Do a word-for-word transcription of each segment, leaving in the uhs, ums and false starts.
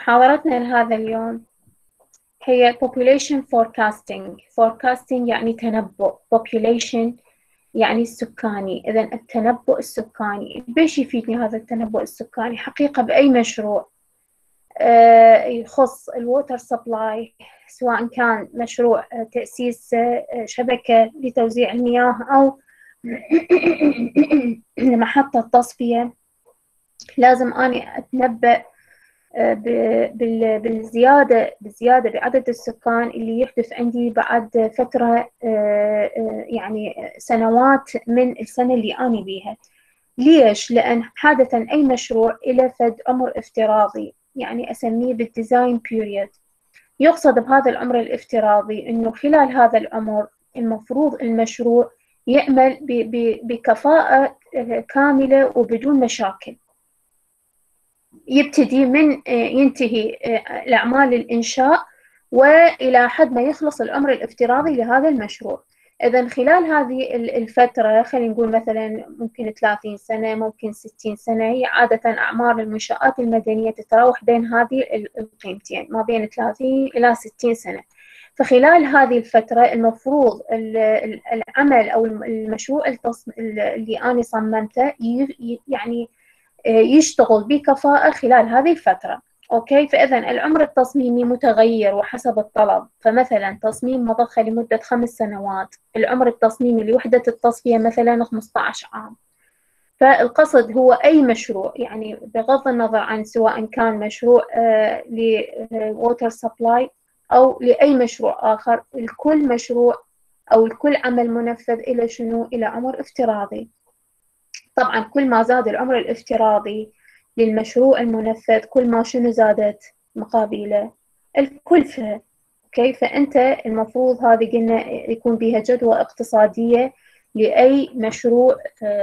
محاضرتنا لهذا اليوم هي population forecasting. forecasting يعني تنبؤ، population يعني السكاني. إذا التنبؤ السكاني بيش يفيدني هذا التنبؤ السكاني؟ حقيقة بأي مشروع يخص الووتر سبلاي، سواء كان مشروع تأسيس شبكة لتوزيع المياه أو محطة تصفية، لازم أنا أتنبأ بالزيادة بالزيادة بعدد السكان اللي يحدث عندي بعد فترة يعني سنوات من السنة اللي أنا بيها. ليش؟ لأن عادة أي مشروع إلى فد عمر افتراضي، يعني أسميه بالديزاين بيريود. يقصد بهذا العمر الافتراضي إنه خلال هذا العمر المفروض المشروع يعمل بكفاءة كاملة وبدون مشاكل، يبتدي من ينتهي الأعمال الإنشاء وإلى حد ما يخلص العمر الافتراضي لهذا المشروع. إذا خلال هذه الفترة، خلينا نقول مثلا ممكن ثلاثين سنة، ممكن ستين سنة، هي عادة أعمار المنشآت المدنية تتراوح بين هذه القيمتين، ما بين ثلاثين إلى ستين سنة. فخلال هذه الفترة المفروض العمل أو المشروع اللي أنا صممته يعني يشتغل بكفاءة خلال هذه الفترة. أوكي، فإذا العمر التصميمي متغير وحسب الطلب. فمثلا تصميم مضخة لمدة خمس سنوات، العمر التصميمي لوحدة التصفية مثلا خمسة عشر عام. فالقصد هو أي مشروع، يعني بغض النظر عن سواء كان مشروع آه لووتر سبلاي أو لأي مشروع آخر، الكل مشروع أو الكل عمل منفذ إلى شنو؟ إلى عمر افتراضي. طبعا كل ما زاد العمر الافتراضي للمشروع المنفذ، كل ما شنو زادت مقابله؟ الكلفة. اوكي، فانت المفروض هذه قلنا يكون بها جدوى اقتصادية لأي مشروع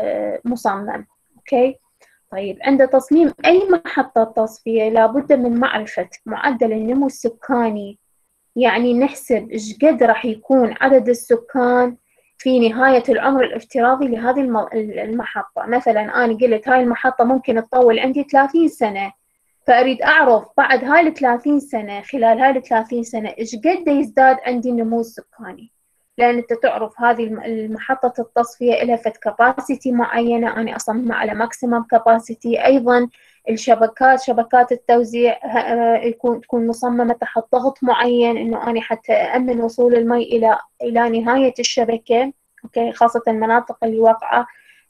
مصمم. اوكي، طيب عند تصميم أي محطة تصفية لابد من معرفة معدل النمو السكاني، يعني نحسب ايش قد راح يكون عدد السكان في نهاية العمر الافتراضي لهذه المحطة. مثلا أنا قلت هاي المحطة ممكن تطول عندي ثلاثين سنة، فأريد أعرف بعد هاي الثلاثين سنة، خلال هاي الثلاثين سنة إيش قد يزداد عندي النمو السكاني. لأن أنت تعرف هذه المحطة التصفية لها فد كاباسيتي معينة، أنا أصممها على ماكسيمم كاباسيتي. أيضا الشبكات، شبكات التوزيع يكون تكون مصممة تحت ضغط معين، إنه أنا حتى أأمن وصول المي إلى إلى نهاية الشبكة. أوكي، خاصة المناطق اللي واقعة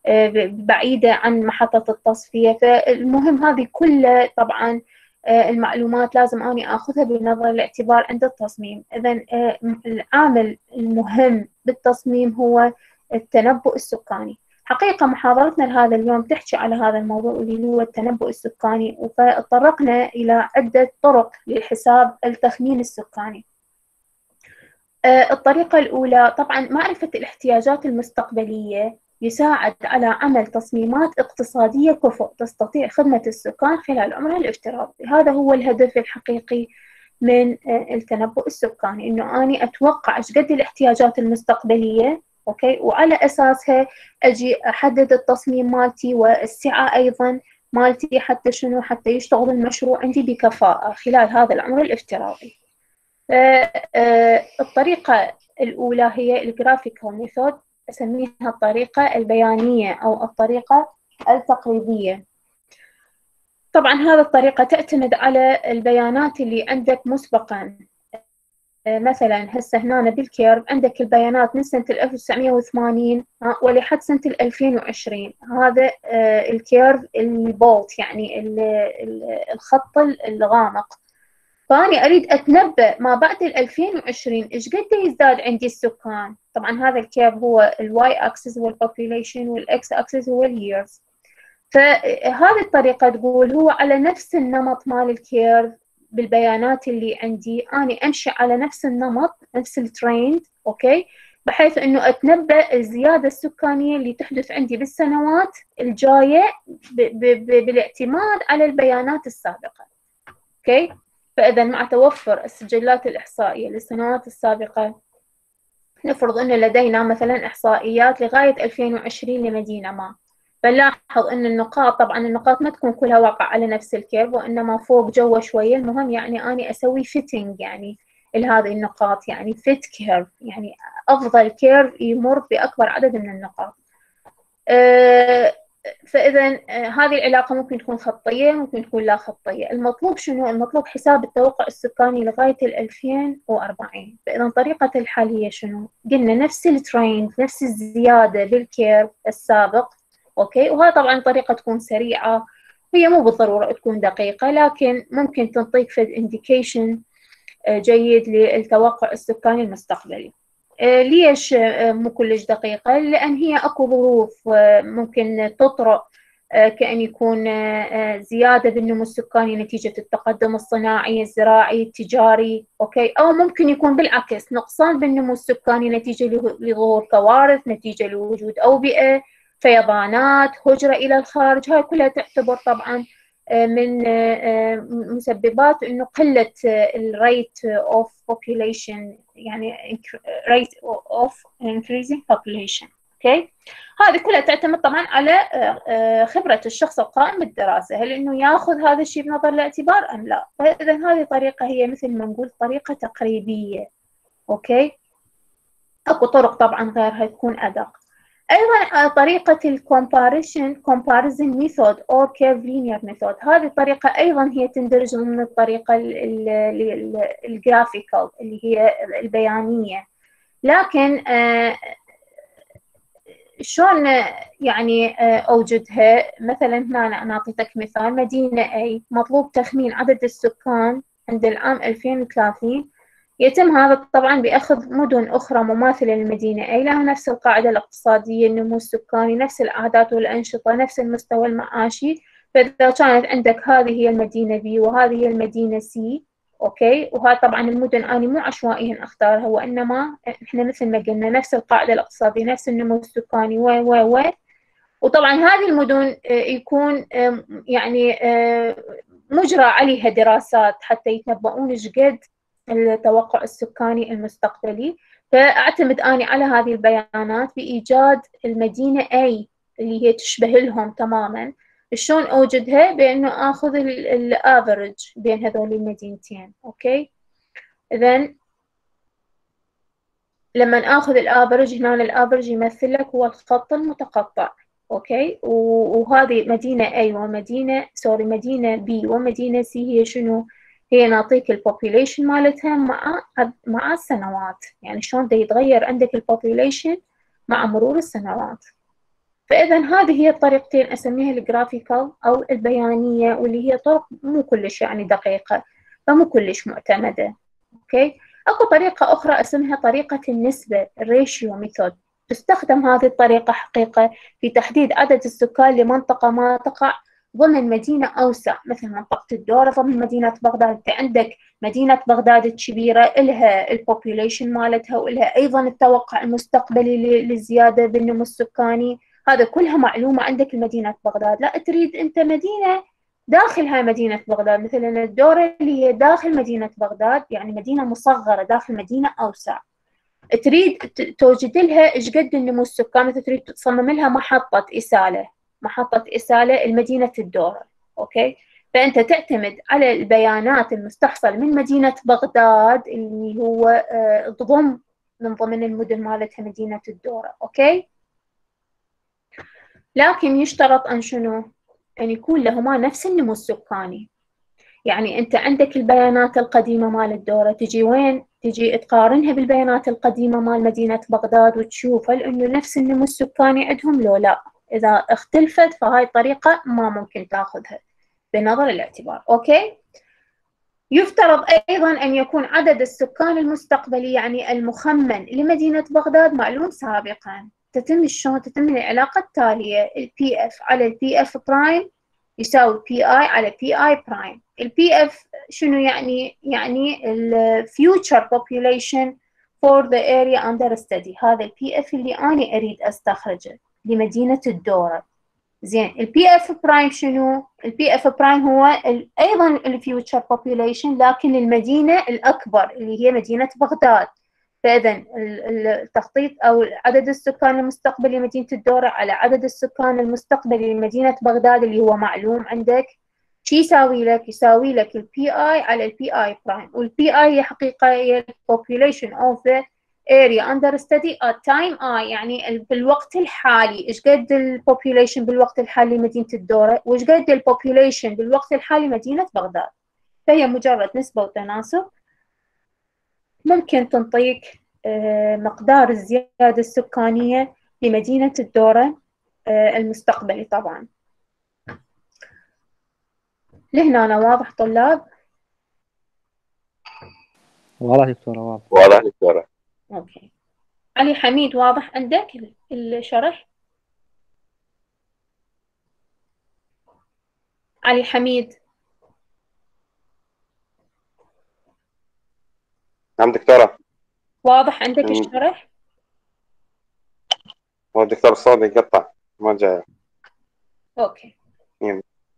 بعيدة عن محطة التصفية. فالمهم هذه كلها طبعا المعلومات لازم أني أخذها بنظر الاعتبار عند التصميم. إذن العامل المهم بالتصميم هو التنبؤ السكاني. حقيقة محاضرتنا لهذا اليوم تحكي على هذا الموضوع اللي هو التنبؤ السكاني، وتطرقنا إلى عدة طرق لحساب التخمين السكاني. الطريقة الأولى طبعا معرفة الاحتياجات المستقبلية يساعد على عمل تصميمات اقتصادية كفؤ تستطيع خدمة السكان خلال عمرها الافتراضي. هذا هو الهدف الحقيقي من التنبؤ السكاني، إنه أنا أتوقع إيش قد الاحتياجات المستقبلية، أوكي، وعلى أساسها أجي أحدد التصميم مالتي والسعة أيضا مالتي، حتى شنو؟ حتى يشتغل المشروع عندي بكفاءة خلال هذا العمر الافتراضي. الطريقة الأولى هي الجرافيكال ميثود، أسميها الطريقة البيانية أو الطريقة التقريبية. طبعا هذه الطريقة تعتمد على البيانات اللي عندك مسبقا. مثلا هسه هنا بالكيرف عندك البيانات من سنة ألف وتسعمئة وثمانين ولحد سنة ألفين وعشرين. هذا الكيرف البولت، يعني الخط الغامق. فأنا أريد أتنبأ ما بعد ألفين وعشرين إيش قد يزداد عندي السكان. طبعا هذا الكيرف هو الواي أكسس هو البوبوليشن، والإكس أكسس هو الييرز. فهذه الطريقة تقول هو على نفس النمط مال الكيرف بالبيانات اللي عندي، أنا أمشي على نفس النمط، نفس التريند، أوكي، بحيث إنه أتنبأ الزيادة السكانية اللي تحدث عندي بالسنوات الجاية بالاعتماد على البيانات السابقة. أوكي، فإذا مع توفر السجلات الإحصائية للسنوات السابقة، نفرض أن لدينا مثلا إحصائيات لغاية ألفين وعشرين لمدينة ما، فنلاحظ ان النقاط، طبعا النقاط ما تكون كلها واقع على نفس الكيرف، وانما فوق جوا شويه. المهم يعني اني اسوي فيتنج يعني لهذه النقاط، يعني فيت كيرف، يعني افضل كيرف يمر باكبر عدد من النقاط. أه فاذا أه هذه العلاقه ممكن تكون خطيه، ممكن تكون لا خطيه. المطلوب شنو؟ المطلوب حساب التوقع السكاني لغايه ال ألفين وأربعين. فاذا طريقه الحل هي شنو؟ قلنا نفس التريند، نفس الزياده بالكيرف السابق، اوكي. وهذا طبعا طريقه تكون سريعه، هي مو بالضروره تكون دقيقه، لكن ممكن تعطيك فد انديكيشن جيد للتوقع السكاني المستقبلي. ليش مو كلش دقيقة؟ لأن هي أكو ظروف ممكن تطرأ، كأن يكون زيادة بالنمو السكاني نتيجة التقدم الصناعي الزراعي التجاري، أوكي، أو ممكن يكون بالعكس نقصان بالنمو السكاني نتيجة لظهور كوارث، نتيجة لوجود أوبئة، فيضانات، هجرة إلى الخارج. هاي كلها تعتبر طبعا من مسببات انه قله الريت اوف population، يعني rate of increasing population، اوكي. هذه كلها تعتمد طبعا على خبره الشخص القائم بالدراسه، هل انه ياخذ هذا الشيء بنظر الاعتبار ام لا. فاذا هذه طريقه هي مثل ما نقول طريقه تقريبيه، اوكي. اكو طرق طبعا غيرها تكون ادق. أيضا طريقة الكومباريشن comparison method or curve linear method، هذه الطريقة أيضا هي تندرج ضمن الطريقة الجرافيكال اللي هي البيانية. لكن شلون يعني أوجدها؟ مثلا هنا أنا أعطيتك مثال، مدينة A مطلوب تخمين عدد السكان عند العام ألفين وثلاثين. يتم هذا طبعا بأخذ مدن أخرى مماثلة للمدينة أي لها نفس القاعدة الاقتصادية، النمو السكاني، نفس العادات والأنشطة، نفس المستوى المعاشي. فإذا كانت عندك هذه هي المدينة B وهذه هي المدينة C، أوكي. وهذا طبعا المدن أنا مو عشوائيا أختارها، وإنما إحنا مثل ما قلنا نفس القاعدة الاقتصادية، نفس النمو السكاني و و و وطبعا هذه المدن يكون يعني مجرى عليها دراسات حتى يتنبؤون ايش قد التوقع السكاني المستقبلي. فاعتمد اني على هذه البيانات بايجاد المدينه A اللي هي تشبه لهم تماما. شلون اوجدها؟ بانه اخذ الافرج بين هذول المدينتين، اوكي. اذا لما اخذ الافرج هنا، الافرج يمثل لك هو الخط المتقطع، اوكي. وهذه مدينه A ومدينه سوري مدينه B ومدينه C هي شنو؟ هي نعطيك البوبيليشن مالتها مع مع السنوات، يعني شلون دا يتغير عندك البوبيليشن مع مرور السنوات. فاذا هذه هي الطريقتين اسميها الجرافيكال او البيانيه، واللي هي طرق مو كلش يعني دقيقه، فمو كلش معتمده، اوكي. اكو طريقه اخرى اسمها طريقه النسبه الريشيو ميثود. تستخدم هذه الطريقه حقيقه في تحديد عدد السكان لمنطقه ما تقع ضمن مدينه اوسع، مثل منطقه الدوره ضمن مدينه بغداد. انت عندك مدينه بغداد الكبيره الها البوبيليشن مالتها، والها ايضا التوقع المستقبلي للزياده بالنمو السكاني. هذا كلها معلومه عندك لمدينه بغداد. لا تريد انت مدينه داخل هاي مدينة بغداد، مثلا الدورة اللي هي داخل مدينة بغداد، يعني مدينة مصغرة داخل مدينة أوسع، تريد توجد لها إيش قد النمو السكاني، مثلا تريد تصمم لها محطة إسالة، محطة إسالة لمدينة الدورة، أوكي. فأنت تعتمد على البيانات المستحصل من مدينة بغداد اللي هو تضم من ضمن المدن مالتها مدينة الدورة، أوكي. لكن يشترط أن شنو؟ أن يكون لهما نفس النمو السكاني. يعني أنت عندك البيانات القديمة مال الدورة، تجي وين؟ تجي تقارنها بالبيانات القديمة مال مدينة بغداد وتشوف هل إنه نفس النمو السكاني عندهم لو لا. إذا اختلفت فهاي الطريقة ما ممكن تاخذها بنظر الاعتبار، أوكي. يفترض أيضا أن يكون عدد السكان المستقبلي يعني المخمن لمدينة بغداد معلوم سابقا. تتم شلون؟ تتم العلاقة التالية: البي اف على البي اف برايم يساوي بي اي على بي اي برايم. البي اف شنو يعني؟ يعني ال future population for the area under study. هذا البي اف اللي أنا أريد أستخرجه لمدينة الدورة. زين، البي اف برايم شنو؟ البي اف برايم هو ايضا الفيوتشر population لكن للمدينه الاكبر اللي هي مدينه بغداد. فإذا التخطيط أو عدد السكان المستقبلي لمدينة الدورة على عدد السكان المستقبلي لمدينة بغداد اللي هو معلوم عندك، شو يساوي لك؟ يساوي لك البي اي على البي اي برايم، والبي اي هي حقيقة هي population of the area under study at time I، يعني بالوقت الحالي ايش قد البوبيوليشن بالوقت الحالي لمدينة الدورة، وايش قد البوبيوليشن بالوقت الحالي لمدينة بغداد. فهي مجرد نسبة وتناسب ممكن تنطيك مقدار الزيادة السكانية لمدينة الدورة المستقبلي. طبعا لهنا أنا واضح طلاب؟ واضح دكتورة، واضح. واضح دكتورة. أوكي. علي حميد واضح عندك الشرح؟ علي حميد. نعم دكتورة. واضح عندك الشرح؟ هو الدكتور الصوت يقطع ما جاي. أوكي. مم.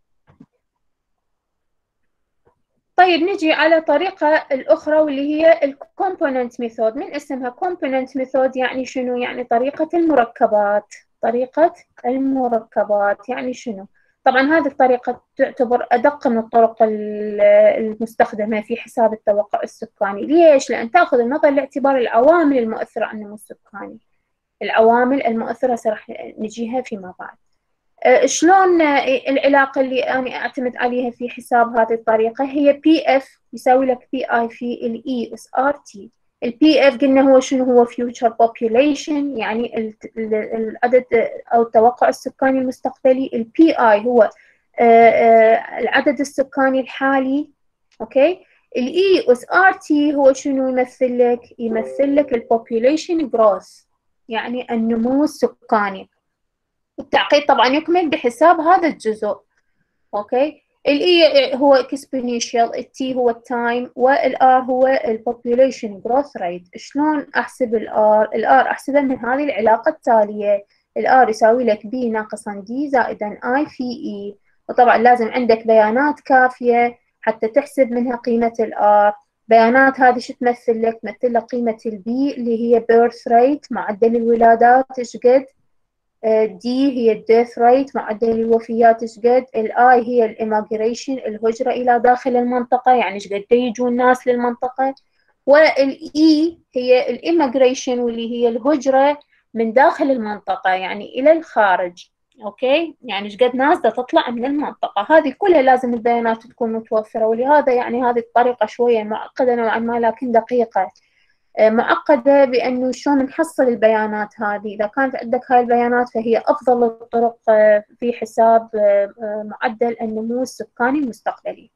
طيب نجي على طريقة الأخرى واللي هي الكومبوننت ميثود. من اسمها كومبوننت ميثود يعني شنو؟ يعني طريقة المركبات. طريقة المركبات يعني شنو؟ طبعا هذه الطريقة تعتبر أدق من الطرق المستخدمة في حساب التوقع السكاني. ليش؟ لأن تأخذ النظر لاعتبار العوامل المؤثرة على النمو السكاني. العوامل المؤثرة سرح نجيها فيما بعد. شلون العلاقة اللي أنا أعتمد عليها في حساب هذه الطريقة؟ هي بي اف يساوي لك بي اي في الاي اس ار تي. البي اف قلنا هو شنو؟ هو future population يعني العدد أو التوقع السكاني المستقبلي. البي اي هو العدد السكاني الحالي. أوكي. الاي اس ار تي هو شنو يمثل لك؟ يمثل لك البوبوليشن جروث يعني النمو السكاني. التعقيد طبعا يكمل بحساب هذا الجزء. اوكي. الاي هو اكسبوننشال، التي هو التايم، والار هو البوبوليشن جروث ريت. شلون احسب الار؟ الار احسبها من هذه العلاقه التاليه. الار يساوي لك بي ناقصا دي زائدا اي في اي. وطبعا لازم عندك بيانات كافيه حتى تحسب منها قيمه الار. بيانات هذه شو تمثل لك؟ تمثل لك قيمه البي اللي هي بيرث ريت معدل الولادات ايش قد، دي هي الديث ريت معدل الوفيات ايش قد، الاي هي الاميجريشن الهجرة الى داخل المنطقة يعني ايش قد يجوا الناس للمنطقة، والاي هي الاميجريشن واللي هي الهجرة من داخل المنطقة يعني الى الخارج. اوكي. يعني ايش قد ناس دا تطلع من المنطقة. هذه كلها لازم البيانات تكون متوفرة، ولهذا يعني هذه الطريقة شوية معقدة نوعا ما لكن دقيقة. معقدة بأنه شلون نحصل البيانات هذه. إذا كانت عندك هاي البيانات فهي أفضل الطرق في حساب معدل النمو السكاني المستقبلي.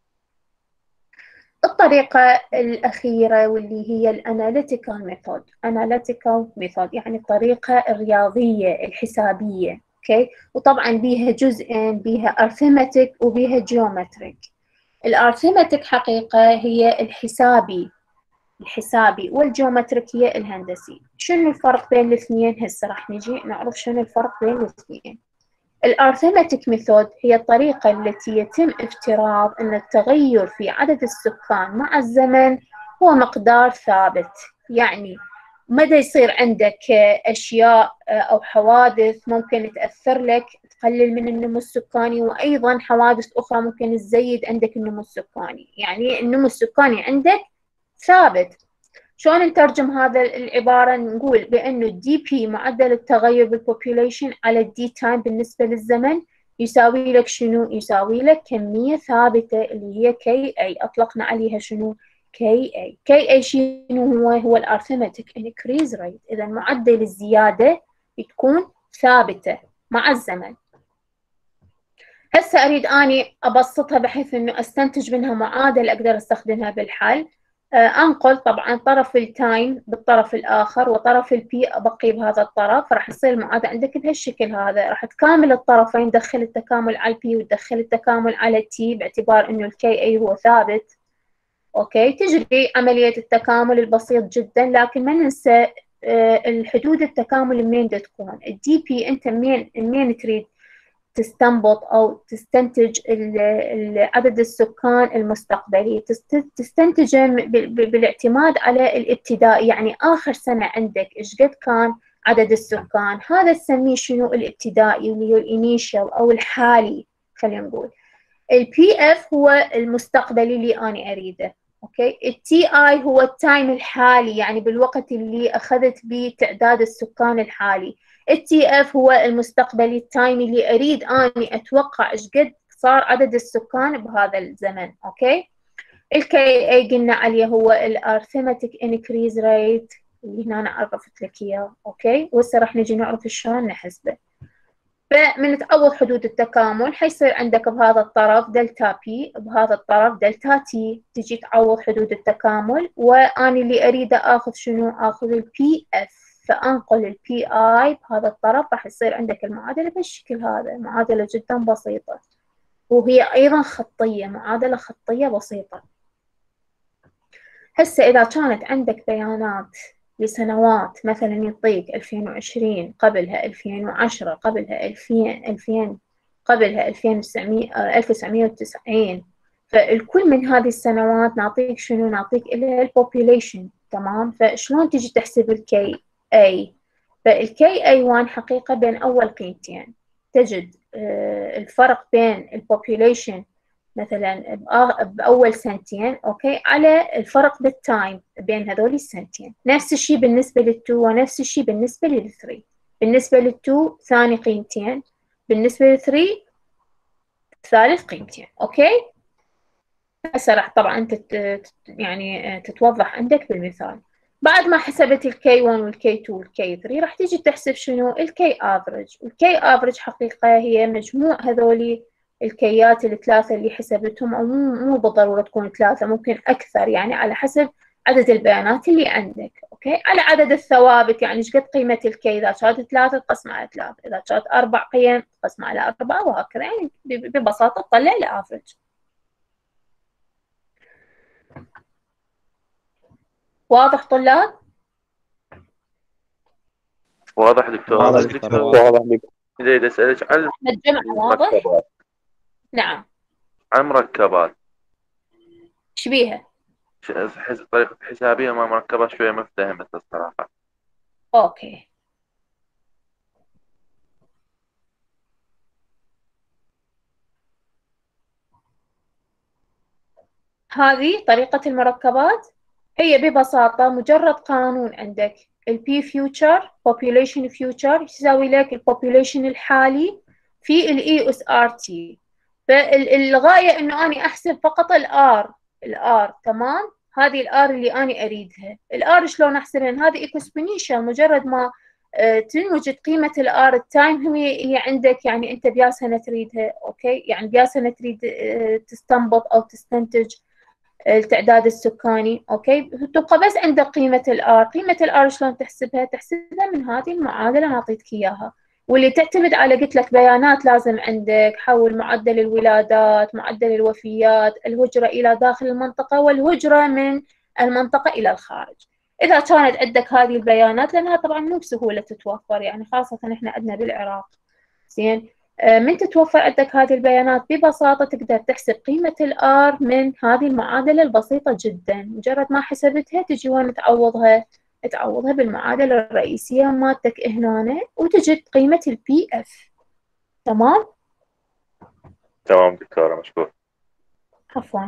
الطريقة الأخيرة واللي هي الأناليتيكال ميثود. أناليتيكال ميثود يعني الطريقة الرياضية الحسابية. أوكي. وطبعا بيها جزئين، بيها أرثماتيك وبيها جيومتريك. الأرثماتيك حقيقة هي الحسابي الحسابي والجيومتريك هي الهندسي. شنو الفرق بين الاثنين؟ هسه راح نجي نعرف شنو الفرق بين الاثنين. الارثماتيك ميثود هي الطريقة التي يتم افتراض ان التغير في عدد السكان مع الزمن هو مقدار ثابت. يعني مدى يصير عندك اشياء او حوادث ممكن تأثر لك تقلل من النمو السكاني، وايضا حوادث اخرى ممكن تزيد عندك النمو السكاني. يعني النمو السكاني عندك ثابت. شلون نترجم هذا العبارة؟ نقول بأنه الدي بي معدل التغير بالبوبوليشن على الدي تايم بالنسبة للزمن يساوي لك شنو؟ يساوي لك كمية ثابتة اللي هي كي اي، أطلقنا عليها شنو؟ كي اي. كي اي شنو هو؟ هو الارثماتيك انكريز ريت. إذا معدل الزيادة تكون ثابتة مع الزمن. هسه أريد أني أبسطها بحيث أنه أستنتج منها معادلة أقدر أستخدمها بالحل. أنقل طبعا طرف التايم بالطرف الآخر وطرف البي أبقي بهذا الطرف، راح يصير المعادلة عندك بهالشكل هذا. راح تكامل الطرفين، تدخل التكامل على البي وتدخل التكامل على التي باعتبار إنه الكي أي هو ثابت. أوكي. تجري عملية التكامل البسيط جدا، لكن ما ننسى الحدود التكامل منين تكون. الدي بي أنت منين منين تريد تستنبط أو تستنتج عدد السكان المستقبلي، تستنتجه بالاعتماد على الابتدائي، يعني آخر سنة عندك إيش قد كان عدد السكان، هذا نسميه شنو الابتدائي اللي هو الانيشال أو الحالي. خلينا نقول البي اف هو المستقبلي اللي أنا أريده، أوكي. التي آي هو التايم الحالي، يعني بالوقت اللي أخذت به تعداد السكان الحالي. التي اف هو المستقبلي التايم اللي أريد أني أتوقع إيش قد صار عدد السكان بهذا الزمن، أوكي. الكي اي قلنا عليه هو الارثماتيك انكريز ريت اللي هنا أنا عرفت لك إياه، أوكي. وهسه راح نجي نعرف شلون نحسبه. فمن تعوض حدود التكامل حيصير عندك بهذا الطرف دلتا بي، بهذا الطرف دلتا تي، تجي تعوض حدود التكامل، وأنا اللي أريده آخذ شنو؟ آخذ البي اف، فأنقل البي اي بهذا الطرف، راح يصير عندك المعادلة بالشكل هذا، معادلة جدا بسيطة، وهي أيضا خطية، معادلة خطية بسيطة. هسه إذا كانت عندك بيانات لسنوات، مثلا يعطيك ألفين وعشرين، قبلها ألفين وعشرة، قبلها ألفين، ألفين قبلها ألفين وتسعمية، ألف وتسعمية وتسعين، فالكل من هذه السنوات نعطيك شنو؟ نعطيك إلى البوبوليشن، تمام. فشلون تجي تحسب الكي اي؟ فالكي اي واحد حقيقة بين أول قيمتين تجد الفرق بين البوبوليشن مثلا بأول سنتين، أوكي، على الفرق بالتايم بين هذول السنتين. نفس الشيء بالنسبة للتو، ونفس الشيء بالنسبة للثري. بالنسبة للتو ثاني قيمتين، بالنسبة للثري ثالث قيمتين، أوكي. هسه راح طبعا أنت يعني تتوضح عندك بالمثال. بعد ما حسبت الكي واحد والكي اثنين والكي ثلاثة راح تيجي تحسب شنو؟ الكي افريج. الكي افريج حقيقة هي مجموع هذولي الكيات الثلاثة اللي حسبتهم، أو مو مو بالضرورة تكون ثلاثة، ممكن أكثر، يعني على حسب عدد البيانات اللي عندك، أوكي، على عدد الثوابت، يعني إيش قد قيمة الكي، إذا كانت ثلاثة تقسم على ثلاثة، إذا كانت أربع قيم تقسم على أربعة، وهكذا، يعني ببساطة تطلع الأفريج. واضح طلاب؟ واضح دكتور. واضح بس دكتور، دكتور واضح. واضح لك. إذا أسألك عن أحمد جمعة واضح؟ المركبات، نعم. عن مركبات إيش بيها؟ ش- حس- طريقة حسابية مع مركبات شوية ما افتهمت الصراحة. أوكي. هذه طريقة المركبات، هي ببساطة مجرد قانون عندك البي فيوتشر population future يساوي لك البوبوليشن الحالي في الاي اس ار تي. فالغاية انه اني احسب فقط الار، الار، تمام. هذه الار اللي اني اريدها. الار شلون احسبها؟ هذه اكسبونينشال، مجرد ما آه تنوجد قيمة الار التايم هي هي عندك، يعني انت بيا سنة تريدها، اوكي، يعني بيا سنة تريد آه تستنبط او تستنتج التعداد السكاني، اوكي. تبقى بس عندك قيمة الار. قيمة الار شلون تحسبها؟ تحسبها من هذه المعادلة اللي اعطيتك اياها، واللي تعتمد على، قلت لك، بيانات لازم عندك حول معدل الولادات، معدل الوفيات، الهجرة الى داخل المنطقة، والهجرة من المنطقة الى الخارج. اذا كانت عندك هذه البيانات، لانها طبعا مو بسهولة تتوفر، يعني خاصة احنا عندنا بالعراق، زين. من تتوفر عندك هذه البيانات ببساطة تقدر تحسب قيمة الآر من هذه المعادلة البسيطة جدا. مجرد ما حسبتها تجي وين تعوضها؟ تعوضها بالمعادلة الرئيسية مالتك هنا، وتجد قيمة البي اف. تمام؟ تمام دكتورة، مشكور. عفوا.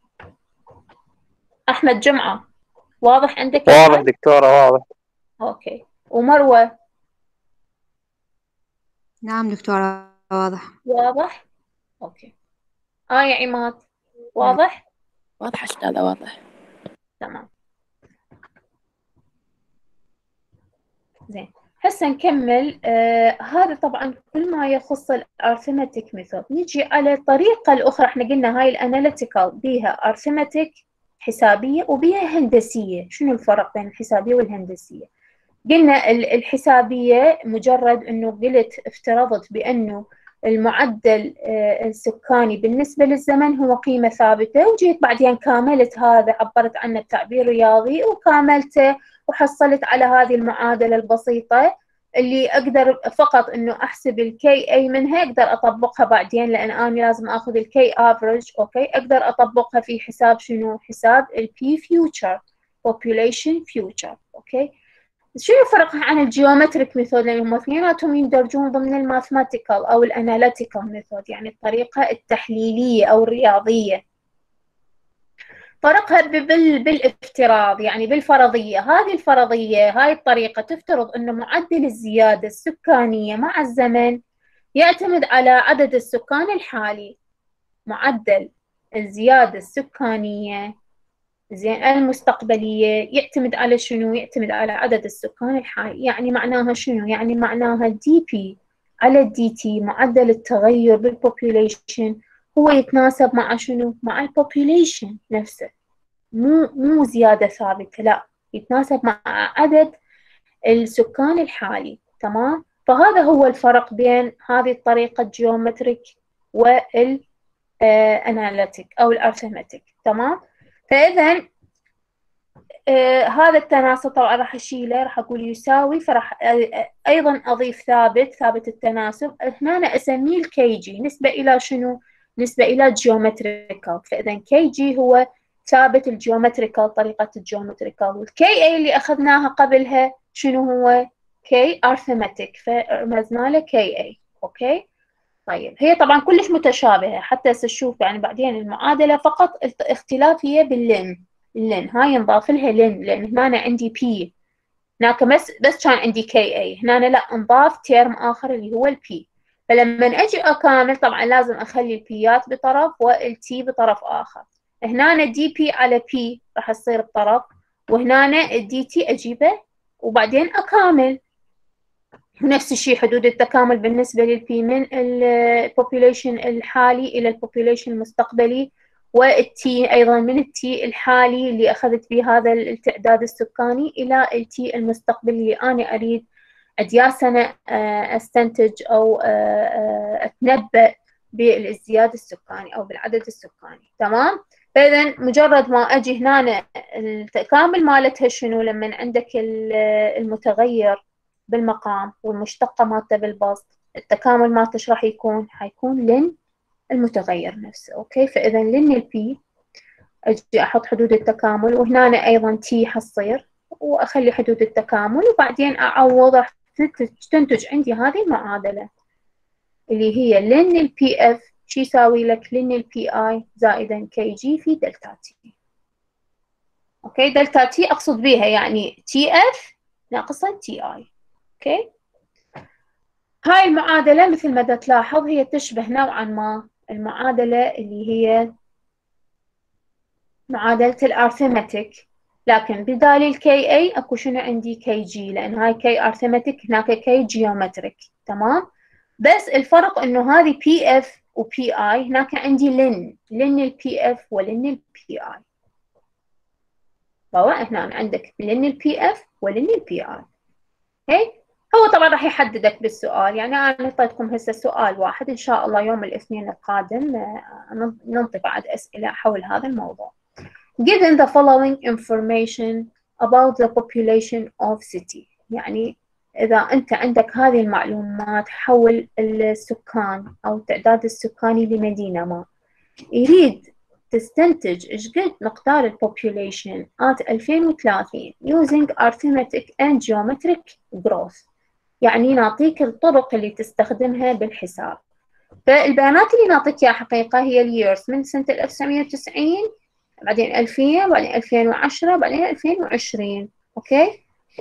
أحمد جمعة واضح عندك؟ واضح دكتورة، واضح. أوكي. ومروة؟ نعم دكتورة، واضح. واضح؟ أوكي. آه يا عماد واضح؟ واضح أستاذة، واضح. تمام. زين، هسه نكمل. آه هذا طبعا كل ما يخص الارثماتيك ميثود. نجي على الطريقة الأخرى. احنا قلنا هاي الاناليتيكال بيها ارثماتيك حسابية وبيها هندسية. شنو الفرق بين الحسابية والهندسية؟ قلنا الحسابية مجرد انه قلت افترضت بانه المعدل السكاني بالنسبة للزمن هو قيمة ثابتة، وجيت بعدين كاملت هذا، عبرت عنه بتعبير رياضي وكاملته وحصلت على هذه المعادلة البسيطة اللي أقدر فقط إنه أحسب الكي أي منها أقدر أطبقها بعدين، لأن أنا لازم أخذ الكي average. أوكي، أقدر أطبقها في حساب شنو؟ حساب البي future population future. أوكي، شنو فرقها عن الجيومتريك ميثود؟ لأن هم اثنيناتهم يندرجون ضمن الماثماتيكال أو الأناليتيكال ميثود، يعني الطريقة التحليلية أو الرياضية. فرقها بال... بالافتراض، يعني بالفرضية. هذه الفرضية، هاي الطريقة تفترض أن معدل الزيادة السكانية مع الزمن يعتمد على عدد السكان الحالي. معدل الزيادة السكانية زين المستقبلية يعتمد على شنو؟ يعتمد على عدد السكان الحالي. يعني معناها شنو؟ يعني معناها دي بي على دي تي، معدل التغير بالبوبوليشن، هو يتناسب مع شنو؟ مع البوبوليشن نفسه، مو مو زيادة ثابتة، لا، يتناسب مع عدد السكان الحالي. تمام؟ فهذا هو الفرق بين هذه الطريقة الجيومتريك والاناليتيك أو الارثماتيك. تمام؟ فإذا آه هذا التناسب طبعا راح أشيله، راح أقول يساوي، فراح آه أيضا أضيف ثابت، ثابت التناسب، هنا أنا أسميه الكي جي، نسبة إلى شنو؟ نسبة إلى جيومتريكال. فإذا كي جي هو ثابت الجيومتريكال، طريقة الجيومتريكال. والكي اي اللي أخذناها قبلها شنو هو؟ كي ارثماتيك، فرمزنا له كي اي. أوكي؟ طيب، هي طبعا كلش متشابهة، حتى سنشوف يعني بعدين المعادلة، فقط اختلاف هي باللين. اللين هاي نضاف لها لين، لأن هنا عندي بي، هناك بس بس كان عندي كي اي، هنا لا، نضاف تيرم آخر اللي هو البي. فلما أجي أكامل طبعا لازم أخلي البيات بطرف والتي بطرف آخر. هنا دي بي على بي راح تصير بطرف، وهنا الدي تي أجيبه وبعدين أكامل. ونفس الشيء حدود التكامل بالنسبة للبي من البوبوليشن الحالي إلى البوبوليشن المستقبلي، والتي أيضا من التي الحالي اللي أخذت به هذا التعداد السكاني إلى التي المستقبلي اللي أنا أريد أديا سنة أستنتج أو أتنبأ بالازدياد السكاني أو بالعدد السكاني. تمام؟ فإذا مجرد ما أجي هنا التكامل مالتها شنو؟ لما عندك المتغير بالمقام والمشتقة مالته بالبسط، التكامل مالته ايش راح يكون؟ حيكون لن المتغير نفسه. اوكي، فاذا لن البي اجي احط حدود التكامل، وهنا أنا ايضا تي حتصير، واخلي حدود التكامل، وبعدين اعوض، راح تنتج عندي هذه المعادلة اللي هي لن البي اف شو يساوي لك؟ لن البي اي زائدا كي جي في دلتا تي. اوكي، دلتا تي اقصد بها يعني تي اف ناقصة تي اي. اوكي، هاي المعادلة مثل ما تلاحظ هي تشبه نوعا ما المعادلة اللي هي معادلة الارثماتيك، لكن بدال الكي اي اكو شنو عندي؟ كي جي، لان هاي كي ارثماتيك هناك كي جيومتريك. تمام؟ بس الفرق انه هذه بي اف وبي اي، هناك عندي لن، لن البي اف ولن البي اي. طبعا هنا عندك لن البي اف ولن البي اي. هي هو طبعا راح يحددك بالسؤال، يعني أنا أعطيتكم هسه سؤال واحد، إن شاء الله يوم الاثنين القادم ننطي بعد أسئلة حول هذا الموضوع. Given the following information about the population of city، يعني إذا أنت عندك هذه المعلومات حول السكان أو التعداد السكاني لمدينة ما، يريد تستنتج إيش قد مقدار البوبوليشن at ألفين وثلاثين using arithmetic and geometric growth، يعني نعطيك الطرق اللي تستخدمها بالحساب. فالبيانات اللي نعطيك إياها حقيقة هي الييرز من سنة ألف وتسعمية وتسعين، بعدين ألفين، بعدين ألفين وعشرة، بعدين ألفين وعشرين. أوكي،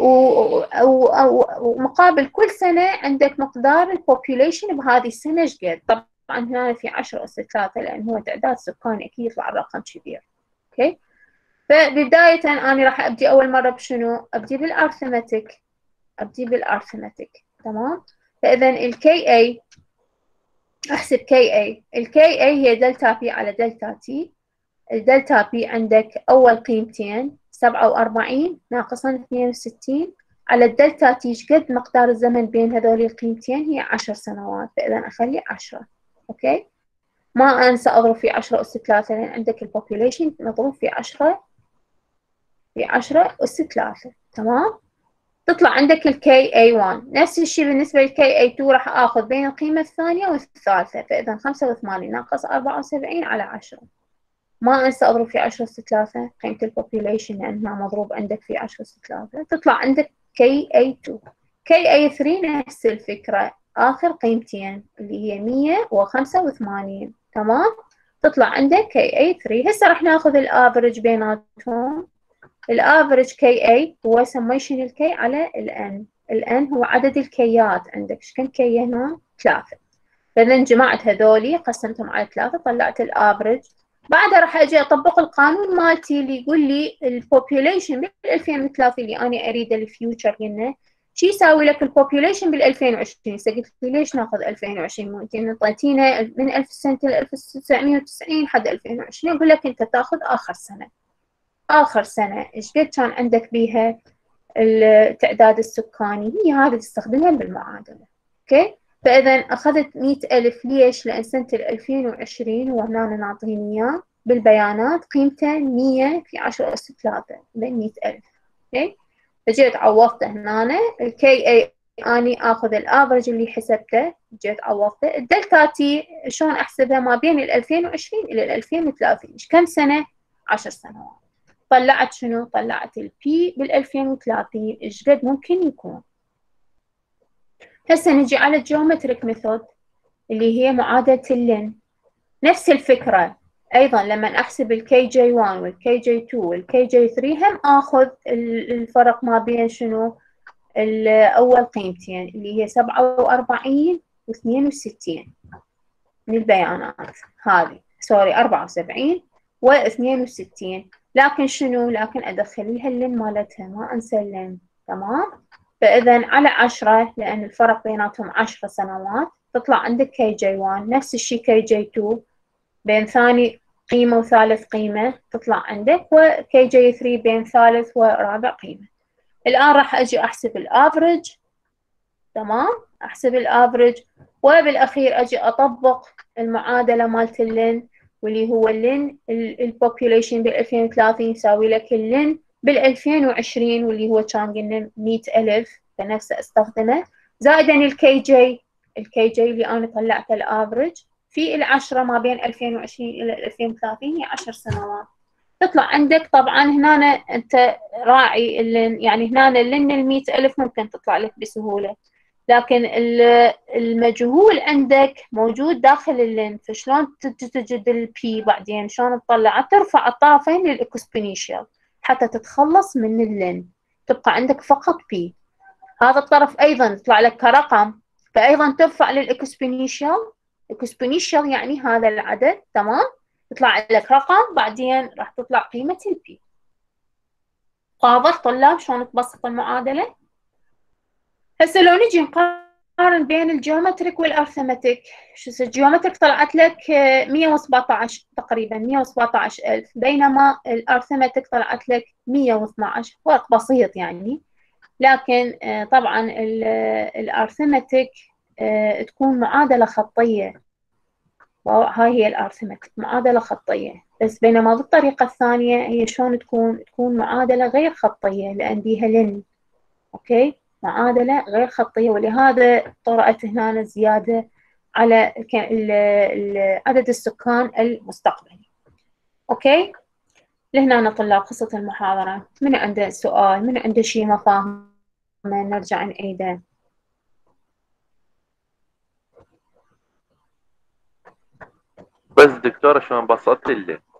ومقابل كل سنة عندك مقدار البوبوليشن بهذه السنة إيش قد. طبعا هنا في عشرة أس ثلاثة لأن هو تعداد سكاني أكيد يطلع رقم كبير. أوكي، فبداية أنا راح أبدي أول مرة بشنو؟ أبدي بالأرثماتيك، أبدي بالأرثماتيك. تمام؟ فإذا الكي اي أحسب كي اي، الكي اي هي دلتا بي على دلتا تي. الدلتا بي عندك أول قيمتين سبعة وأربعين ناقصا اثنين وستين على الدلتا تي قد مقدار الزمن بين هذول القيمتين هي عشر سنوات، فإذا أخلي عشرة. أوكي، ما أنسى أضرب في عشرة أس ثلاثة لأن عندك البوبوليشن مضروب في عشرة في عشرة أس ثلاثة. تمام؟ تطلع عندك ال كي إيه واحد. نفس الشيء بالنسبة لل كي إيه اثنين راح آخذ بين القيمة الثانية والثالثة، فإذا خمسة وثمانين ناقص أربعة وسبعين على عشرة. ما أنسى أضرب في عشرة أس ثلاثة قيمة البوبيوليشن لأنها مضروب عندك في عشرة أس ثلاثة، تطلع عندك كي إيه اثنين. كي إيه ثلاثة نفس الفكرة، آخر قيمتين اللي هي مية وخمسة وثمانين. تمام؟ تطلع عندك كي إيه ثلاثة. هسه راح ناخذ الافرج بيناتهم. الافرج كي إيه هو سميشن الكي على الان. الان هو عدد الكيات عندك. ايش كم كي هنا؟ ثلاثة. فإذا جمعت هذولي قسمتهم على ثلاثة طلعت الافرج. بعدها راح اجي اطبق القانون مالتي اللي يقول لي البوبيوليشن بال ألفين وثلاثة اللي انا اريده الفيوتشر هنا شو يساوي لك البوبيوليشن بال ألفين وعشرين. هسه قلت لي ليش ناخذ ألفين وعشرين؟ ممكن انطيتينا من ألف سنة ل ألف وتسعمية وتسعين لحد ألفين وعشرين، اقول لك انت تاخذ اخر سنه. اخر سنه ايش قد كان عندك بيها التعداد السكاني، هي هذه تستخدمها بالمعادله. اوكي، فاذا اخذت مئة ألف. ليش؟ لان سنه ألفين وعشرين وهنا نعطيني اياه بالبيانات قيمته مية في عشرة أس ثلاثة بين مئة ألف. اوكي، فجيت عوضته هنا الكي اي اني اخذ الافرج اللي حسبته، جيت عوضته. الدلتا تي شلون احسبها؟ ما بين ال ألفين وعشرين الى ال ألفين وثلاثين. كم سنه؟ عشر سنوات. طلعت شنو؟ طلعت البي بال ألفين وثلاثين ايش قد ممكن يكون. هسه نجي على الجيومتريك ميثود اللي هي معادله اللين. نفس الفكره ايضا لما احسب الكي جي واحد والكي جي اثنين والكي جي ثلاثة هم اخذ الفرق ما بين شنو؟ الاول قيمتين اللي هي سبعة وأربعين واثنين وستين من البيانات هذه، سوري أربعة وسبعين واثنين وستين. لكن شنو؟ لكن ادخل لها اللين مالتها، ما انسى اللين. تمام؟ فاذا على عشرة لان الفرق بيناتهم عشر سنوات تطلع عندك كي جي واحد. نفس الشيء كي جي اثنين بين ثاني قيمة وثالث قيمة تطلع عندك، وكي جي ثلاثة بين ثالث ورابع قيمة. الآن راح أجي أحسب الافرج. تمام؟ أحسب الافرج وبالأخير أجي أطبق المعادلة مالت اللين واللي هو اللين البوبيوليشن بال ألفين وثلاثين يساوي لك اللين بال ألفين وعشرين واللي هو كان قلنا مئة ألف، فنفسه استخدمه زائدا الكي جي. الكي جي اللي أنا طلعته الافرج في العشرة ما بين ألفين وعشرين إلى ألفين وثلاثين هي عشر سنوات. تطلع عندك طبعا هنا أنت راعي اللين، يعني هنا اللين المئة ألف ممكن تطلع لك بسهولة، لكن المجهول عندك موجود داخل اللين. فشلون تجد البي بعدين؟ شلون تطلع؟ ترفع الطرفين للإكسبونينشال حتى تتخلص من اللين، تبقى عندك فقط بي. هذا الطرف أيضا يطلع لك كرقم، فأيضا ترفع للإكسبونينشال. إكسبونينشال يعني هذا العدد. تمام؟ يطلع لك رقم بعدين راح تطلع قيمة البي. واضح طلاب شلون تبسط المعادلة؟ هسه لو نجي نقارن بين الجيومتريك والارثمتيك، شو الجيومتريك طلعت لك مية وسبعطعش تقريبا مية وسبعطعش ألف، بينما الارثمتيك طلعت لك مية واثناعش، فرق بسيط يعني. لكن طبعا الارثمتيك تكون معادلة خطية، هاي هي الارثمتيك معادلة خطية، بس بينما بالطريقة الثانية هي شلون تكون؟ تكون معادلة غير خطية لأن بيها لن. اوكي، معادلة غير خطية، ولهذا طرأت هنا زيادة على عدد السكان المستقبلي. اوكي، لهنا طلاب قصة المحاضرة. من عنده سؤال؟ من عنده شيء ما فاهمه نرجع نعيده. بس دكتورة شلون بسطت اللي